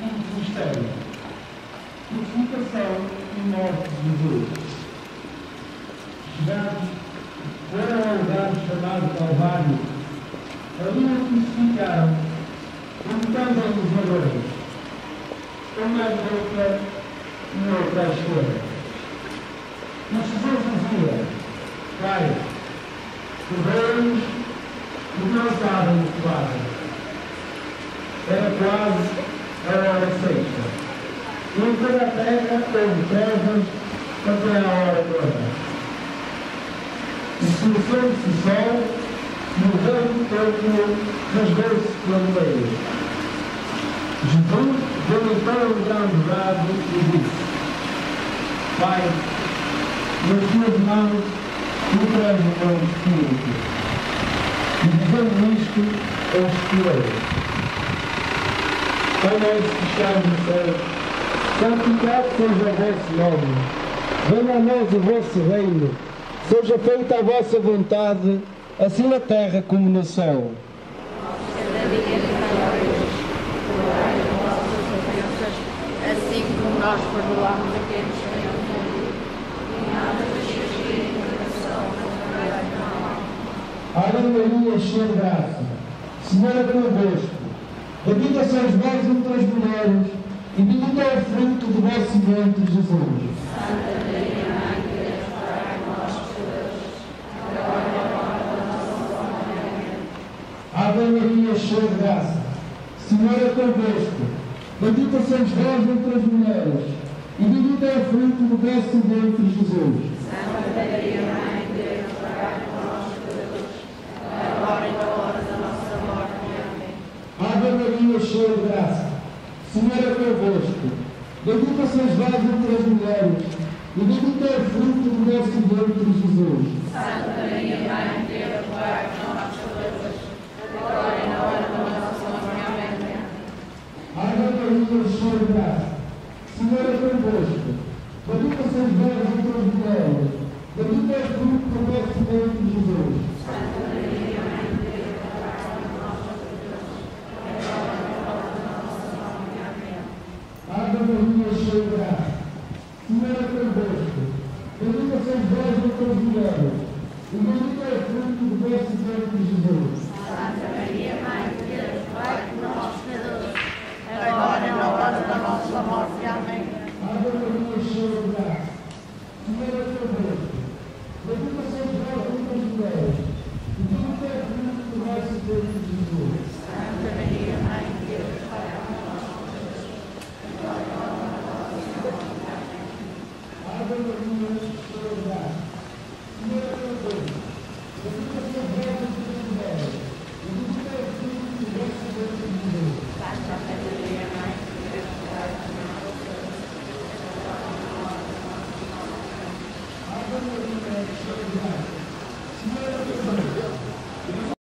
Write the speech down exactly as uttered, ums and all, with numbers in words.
quinto mistério, crucificação e morte de Jesus. Chegados, foram ao lugar chamado Calvário. Ali o crucificaram, colocando-o nos ladrões, uma à direita e outra à esquerda. Mas Jesus dizia: Pai, perdoe-nos, porque não sabem o que fazem. Era quase a hora sexta. E em toda a terra houve trevas até a hora toda. Escureceu-se o sol e o vento todo rasgou-se pelo meio. Jesus deu então o grande brado e disse: Pai, nas tuas mãos entrego o meu espírito. E dizendo isto, eu expirei. Pai nosso que estás no céu, santificado seja o vosso nome. Venha a nós o vosso reino. Seja feita a vossa vontade, assim na terra como no céu. Assim como nós perdoamos a quem nos ofende. E nada deixes vir em tentação, mas Ave Maria, cheia de graça, Senhor é convosco. Bendita sois vós entre as mulheres, e bendito é o fruto do vosso ventre, Jesus. Santa Maria, Mãe de Deus, rogai por nós, pecadores, agora e na hora da nossa morte. Amém. Ave Maria, cheia de graça, Senhor é convosco. Bendita sois vós entre as mulheres, e bendito é o fruto do vosso ventre, Jesus. Santa Maria, Mãe de Deus, rogai por nós, pecadores, agora e na hora da nossa morte. Amém. Ave Maria, cheia de graça, Senhor é convosco. Bendita sois vós entre as mulheres, e bendito é o fruto do vosso ventre, Jesus. Santa Maria, Mãe de Deus, rogai por nós, pecadores, agora e na hora da nossa morte. Amém. Ave Maria, cheia de graça, Senhor é convosco.